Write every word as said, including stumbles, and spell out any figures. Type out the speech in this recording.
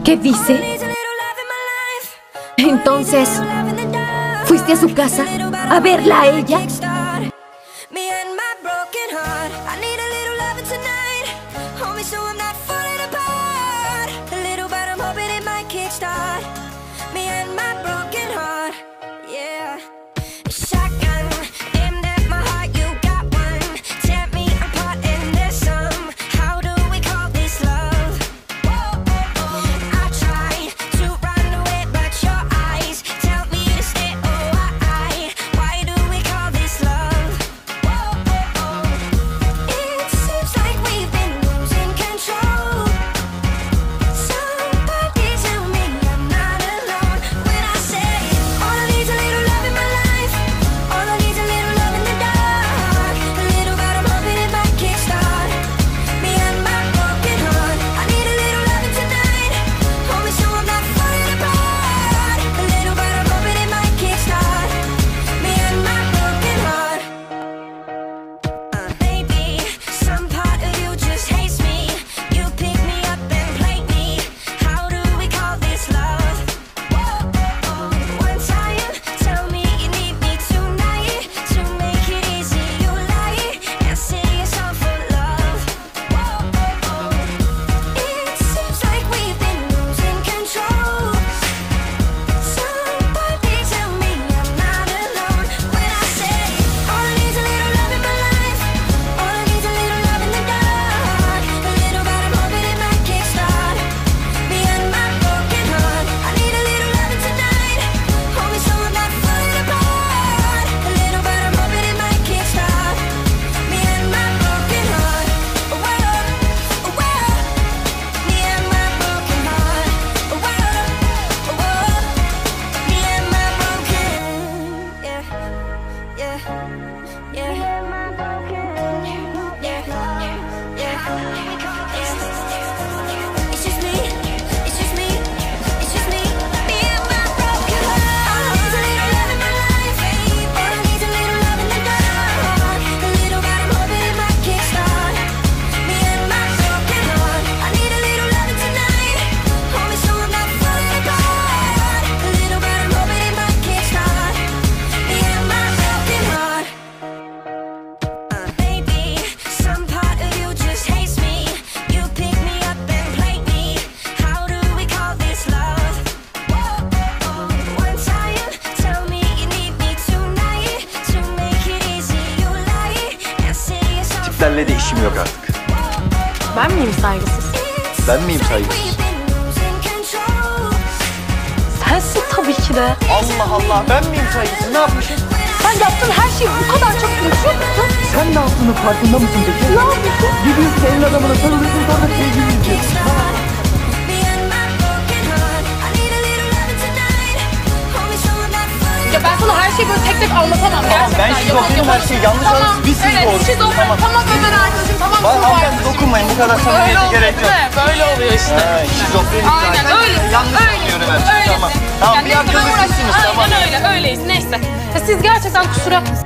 ¿Qué dice? Entonces, ¿fuiste a su casa a verla a ella? Tiplerle de işim yok artık. Ben miyim saygısız? Ben miyim saygısız? Sensin tabii ki de. Allah Allah, ben miyim saygısız? Ne yapmışım? Sen yaptığın her şeyi bu kadar çok unutuyor musun? Sen ne yaptığının farkında mısın peki? Ne yapıyorsun? Gidiyorsun senin adamına sarılıyorsun, sonra sevgili izliyorsun. Ya ben sana her şeyi böyle tek tek anlatamam Tamam, gerçekten. ben şizofrenim, her şeyi yanlış Tamam, anladım. Biz siz evet, doğrusunuz. şizofren, Tamam. tamam Ömer Erçin'cim, tamam Bana Tuğba hanımefendi Erçin'cim. dokunmayın, bu kadar Böyle samimiyete oluyor gerek değil yok. mi? Böyle oluyor işte. Ha, şizofrenik Aynen zaten. öyle. Yanlış anlıyorum her şeyi, tamam. Tamam, bir arkadaşsınız, tamam. Aynen öyle, öyleyiz neyse. Ya siz gerçekten kusura